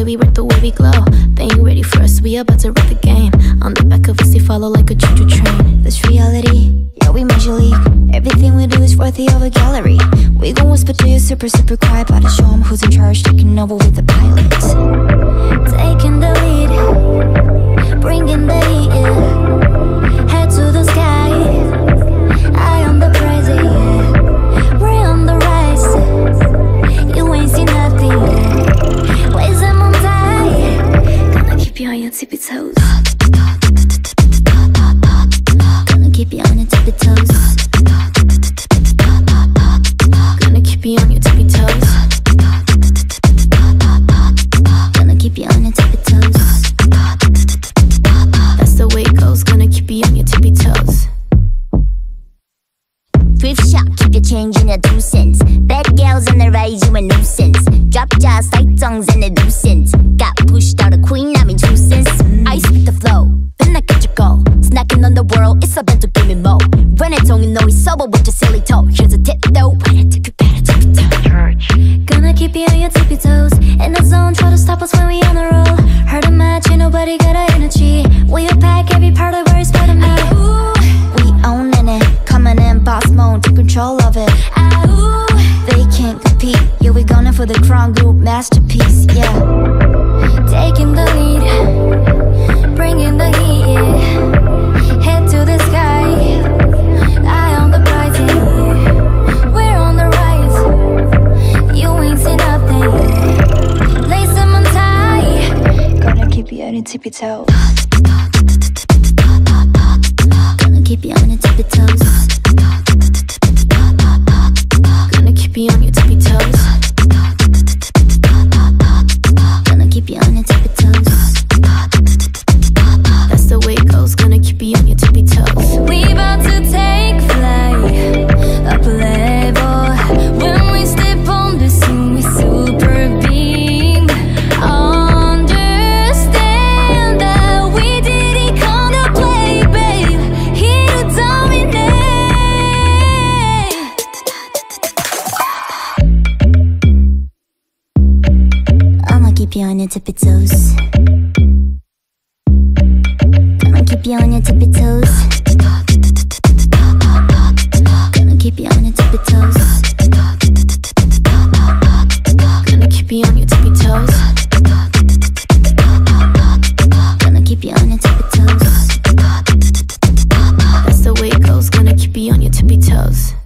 way we work, the way we glow. They ain't ready for us, we about to wreck the game. On the back of us, they follow like a choo-choo train. This reality, yeah, we major league. Everything we do is worthy of a gallery. We gon' whisper to you super, super quiet, but to show 'em who's in charge, taking over with the pilots. Taking the lead, bringing the heat, yeah. Head to the sky, eye on the prize, yeah. We're on the rise, you ain't seen nothing, yeah. Ways them on tight, gonna keep you on your tippy toes. Gonna keep you on your tippy toes. Gonna keep you on your tippy toes. Gonna keep you on your tippy toes. That's the way it goes. Gonna keep you on your tippy toes. Thrift shop, keep your change in a 2 cents. Bad girls on the rise, you a nuisance. Drop jars like tongues and a nuisance. Got pushed out a queen, I'm in 2 cents. I spit the flow, then I catch a go. Snacking on the world, it's about to give me more. When I don't know it's sober with your silly toe. Here's a tip though, better tip it, Gonna keep you on your tippy toes. In the zone, try to stop us when we on the roll. Heard a match, ain't nobody got our energy. We pack every part of where it's better me. We owning it, coming in boss mode, take control of it. They can't compete, yeah, we going for the crown group masterpiece, yeah. Taking the lead, bringing the heat, yeah. Head to the sky, eye on the prize, yeah. We're on the rise, you ain't seen nothing, yeah. Lace them on tight, gonna keep you on your tippy toes. Gonna keep you on your tippy toes. Gonna keep you on your tippy toes. Gonna keep you on your tippy toes. That's the way it goes. Gonna keep you on your tippy toes. We about to take flight, up a level. When we step on the scene, we super beam. Understand that we didn't come to play, babe. Here to dominate. I'ma keep you on your tippy toes. Gonna keep you on your tippy toes. Gonna keep you on your tippy toes. Gonna keep you on your tippy toes. Gonna keep you on your tippy toes. That's the way it goes. Gonna keep you on your tippy toes.